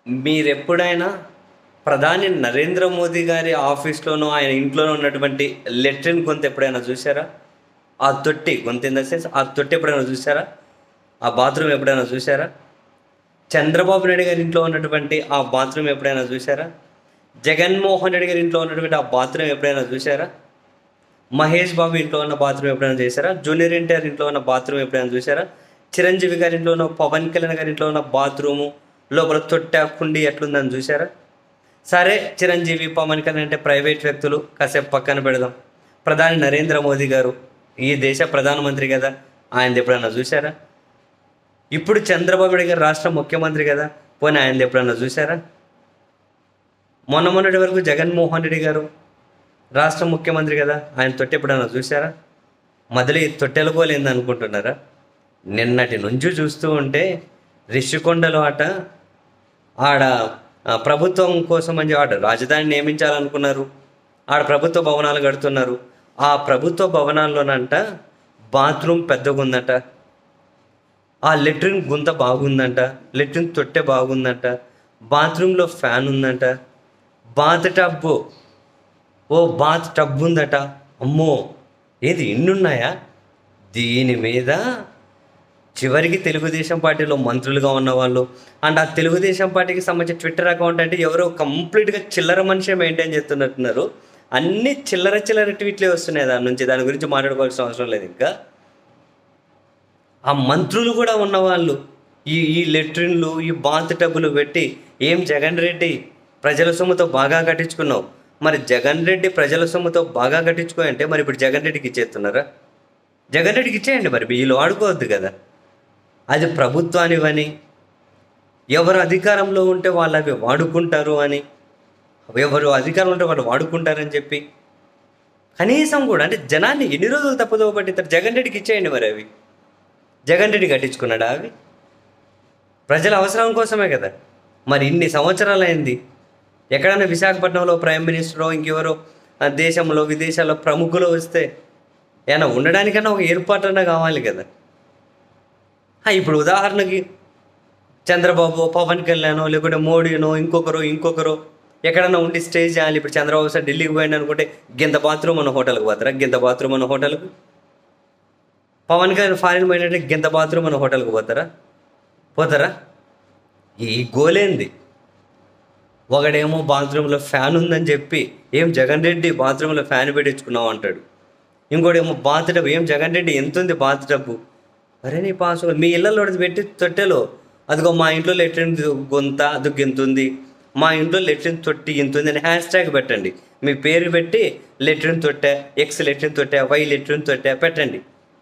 మీరెప్పుడైనా ప్రధాని నరేంద్ర మోదీ గారి ఆఫీస్‌లోనో, ఆయన ఇంట్లోనో ఉన్నటువంటి లెట్రిన్ గొంతు ఎప్పుడైనా చూసారా? ఆ తొట్టి గొంతు ఇన్ ద సెన్స్ ఆ తొట్టి ఎప్పుడైనా చూసారా? ఆ బాత్రూమ్ ఎప్పుడైనా చూసారా? చంద్రబాబు నాయుడు గారి ఇంట్లో ఉన్నటువంటి ఆ బాత్రూమ్ ఎప్పుడైనా చూసారా? జగన్మోహన్ రెడ్డి గారి ఇంట్లో ఉన్నటువంటి ఆ బాత్రూమ్ ఎప్పుడైనా చూసారా? మహేష్ బాబు ఇంట్లో ఉన్న బాత్రూమ్ ఎప్పుడైనా చేశారా? జూనియర్ ఎన్టీఆర్ ఇంట్లో ఉన్న బాత్రూమ్ ఎప్పుడైనా చూసారా? చిరంజీవి గారి ఇంట్లో ఉన్న, పవన్ కళ్యాణ్ గారి ఇంట్లో ఉన్న బాత్రూము లోపల తొట్టె, కుండీ ఎట్లుందని చూసారా? సరే, చిరంజీవి, పవన్ కళ్యాణ్ అంటే ప్రైవేట్ వ్యక్తులు, కాసేపు పక్కన పెడదాం. ప్రధాని నరేంద్ర మోదీ గారు ఈ దేశ ప్రధానమంత్రి కదా, ఆయనది ఎప్పుడైనా చూసారా? ఇప్పుడు చంద్రబాబు నాయుడు గారు రాష్ట్ర ముఖ్యమంత్రి కదా, పోనీ ఆయనది ఎప్పుడైనా చూసారా? మొన్నటి వరకు జగన్మోహన్ రెడ్డి గారు రాష్ట్ర ముఖ్యమంత్రి కదా, ఆయన తొట్టె ఎప్పుడైనా చూసారా? మొదలు ఈ తొట్టెలుకోలేంది అనుకుంటున్నారా? నిన్నటి నుంచి చూస్తూ ఉంటే రిషికొండలో ఆడ ప్రభుత్వం కోసం అని ఆడ రాజధాని నియమించాలనుకున్నారు. ఆడ ప్రభుత్వ భవనాలు కడుతున్నారు. ఆ ప్రభుత్వ భవనాల్లోనంట బాత్రూమ్ పెద్దగా ఉందంట, ఆ లెట్రిన్ గుంత బాగుందంట, లెట్రిన్ తొట్టె బాగుందంట, బాత్రూంలో ఫ్యాన్ ఉందంట, బాత్ టబ్బు బాత్ టబ్ ఉందట. అమ్మో, ఏది ఇన్నున్నాయా? దీని మీద చివరికి తెలుగుదేశం పార్టీలో మంత్రులుగా ఉన్నవాళ్ళు అండ్ ఆ తెలుగుదేశం పార్టీకి సంబంధించిన ట్విట్టర్ అకౌంట్ అంటే ఎవరో కంప్లీట్గా చిల్లర మనిషే మెయింటైన్ చేస్తున్నట్టున్నారు. అన్ని చిల్లర చిల్లర ట్వీట్లే వస్తున్నాయి దాని నుంచి. దాని గురించి మాట్లాడుకోవాల్సిన అవసరం లేదు. ఇంకా ఆ మంత్రులు కూడా ఉన్నవాళ్ళు ఈ ఈ లెట్రిన్లు, ఈ బాత్ టబ్బులు పెట్టి, ఏం జగన్ రెడ్డి ప్రజల సొమ్ముతో బాగా కట్టించుకున్నావు, మరి జగన్ రెడ్డి ప్రజల సొమ్ముతో బాగా కట్టించుకో అంటే మరి ఇప్పుడు జగన్ రెడ్డికి ఇచ్చేస్తున్నారా? జగన్ రెడ్డికి ఇచ్చేయండి, మరి వీళ్ళు వాడుకోవద్దు కదా. అది ప్రభుత్వానివని, ఎవరు అధికారంలో ఉంటే వాళ్ళు అవి వాడుకుంటారు అని, ఎవరు అధికారంలో ఉంటే వాళ్ళు వాడుకుంటారని చెప్పి కనీసం కూడా అంటే జనాన్ని ఎన్ని రోజులు తప్పుదోవ పట్టిస్తారు? జగన్ రెడ్డికి ఇచ్చేయండి మరి అవి. జగన్ రెడ్డి కట్టించుకున్నాడా అవి? ప్రజల అవసరం కోసమే కదా. మరి ఇన్ని సంవత్సరాలు అయింది. ఎక్కడైనా విశాఖపట్నంలో ప్రైమ్ మినిస్టరో ఇంకెవరో దేశంలో విదేశాల్లో ప్రముఖులు వస్తే ఏమైనా ఉండడానికన్నా ఒక ఏర్పాటన్నా కావాలి కదా. ఇప్పుడు ఉదాహరణకి చంద్రబాబు, పవన్ కళ్యాణ్, లేకుంటే మోడీనో ఇంకొకరు ఎక్కడన్నా ఉండి స్టే చేయాలి. ఇప్పుడు చంద్రబాబు సార్ ఢిల్లీకి పోయింది అనుకుంటే గింత బాత్రూమ్ మన హోటల్కి పోతారా? గింత బాత్రూమ్ మన హోటల్కి. పవన్ కళ్యాణ్ ఫారిన్ పోయినట్టే గింత బాత్రూమ్ మన హోటల్కి పోతారా? ఈ గోలేంది? ఒకడేమో బాత్రూంలో ఫ్యాన్ ఉందని చెప్పి ఏం జగన్ రెడ్డి బాత్రూంలో ఫ్యాన్ పెట్టించుకున్నావు అంటాడు. ఇంకోటేమో బాత్ టబ్, ఏం జగన్ రెడ్డి ఎంత ఉంది బాత్ టబ్బు? అరే నీ పాసు, మీ ఇళ్ళల్లో పెట్టి తొట్టెలో అదిగో మా ఇంట్లో లెట్రిన్ గొంత అదుగు ఎంత ఉంది, మా ఇంట్లో లెట్రిన్ తొట్టి ఇంత ఉంది అని హ్యాష్ పెట్టండి. మీ పేరు పెట్టి లెట్రిన్ తొట్టె, ఎక్స్ లెట్రిన్ తొట్టె, వై లెట్రిన్ తొట్టె పెట్టండి.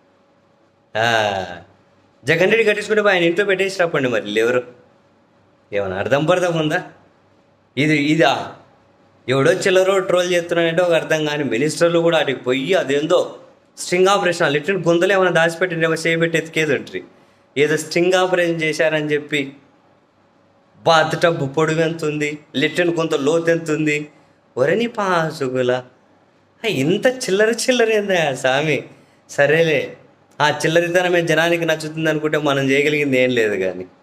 జగన్ రెడ్డి కట్టించుకుంటే ఆయన ఇంట్లో పెట్టేసి రాపండి. మరి ఎవరు ఏమైనా అర్థం పర్థం ఉందా? ఇదా ఎవడో చిల్లరో ట్రోల్ చేస్తున్నాడంటే ఒక అర్థం కానీ మినిస్టర్లు కూడా అటుకు పోయి అదేందో స్ట్రింగ్ ఆపరేషన్, లెట్రిన్ గొంతులు ఏమైనా దాచిపెట్టి ఏమో చేయబెట్టి ఎతికేది ఉంటుంది. ఏదో స్ట్రింగ్ ఆపరేషన్ చేశారని చెప్పి బాత్ టబ్ పొడుగు ఎంత ఉంది, లెట్రిన్ గొంత లోతు ఎంత ఉంది, ఒరని పాసుగుల ఇంత చిల్లరేందా స్వామి? సరేలే, ఆ చిల్లరితనమే జనానికి నచ్చుతుంది అనుకుంటే మనం చేయగలిగింది ఏం లేదు కానీ